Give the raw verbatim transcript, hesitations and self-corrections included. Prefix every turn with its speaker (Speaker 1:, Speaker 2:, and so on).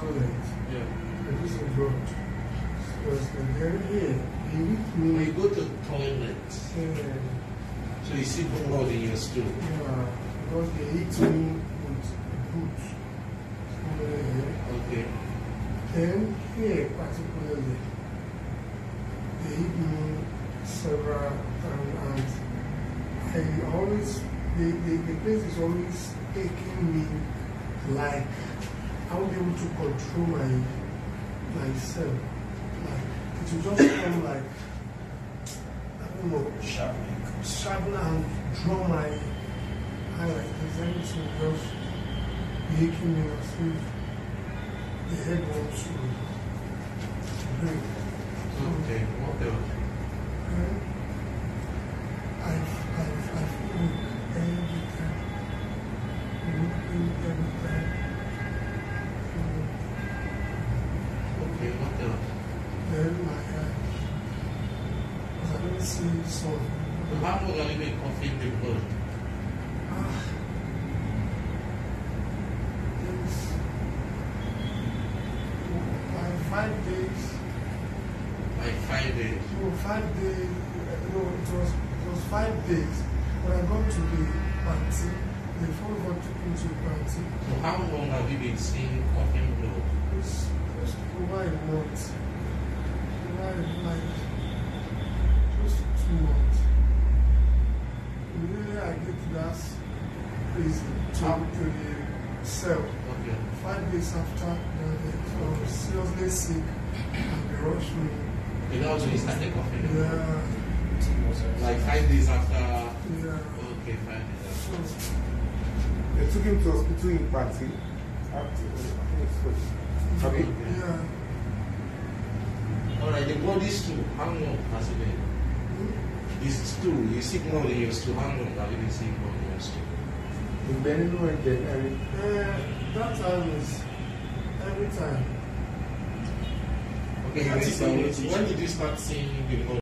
Speaker 1: toilet.
Speaker 2: Yeah.
Speaker 1: I use the blood. And then here, he hit me.
Speaker 2: When you go to the toilet,
Speaker 1: Yeah.
Speaker 2: so you see blood in your stool.
Speaker 1: Yeah, because they hit me with a boot. Uh,
Speaker 2: Okay.
Speaker 1: then here particularly, they hit me several times, and I always, the, the, the place is always taking me like I won't be able to control my myself. Like it will just come like I don't know, sharpen, sharpen and draw my eye like this. Everything just making me as if the head wants to break.
Speaker 2: Okay, what else?
Speaker 1: Okay. I, I, I feel weak every time. Weak every time.
Speaker 2: Okay, what else?
Speaker 1: Then my eyes. Because I don't see sun.
Speaker 2: So how long have you been coughing the blood?
Speaker 1: Ah. It's like five days.
Speaker 2: Like five days.
Speaker 1: No, five days. No, it was it was five days. When I got to the party, the phone got took me to the party.
Speaker 2: So how long have you been seeing coughing blood?
Speaker 1: It's just over a month. Over like just two months. Immediately I get to that place to, to the cell.
Speaker 2: Okay.
Speaker 1: Five days after, uh, I was seriously sick and they rushed me.
Speaker 2: You know, so you started coughing?
Speaker 1: Yeah.
Speaker 2: Like five days after?
Speaker 1: Yeah.
Speaker 2: Okay, five days after.
Speaker 1: So,
Speaker 3: They took him to hospital in Party. After, I think it's good. Okay.
Speaker 1: yeah.
Speaker 2: Alright, the body stool, how long has it been?
Speaker 1: Hmm?
Speaker 2: This stool, you see blood in your stool, how long have you been seeing blood in your stool?
Speaker 3: In Benino and then every
Speaker 1: Uh, that time is every time.
Speaker 2: Okay, when, when did you start seeing the blood?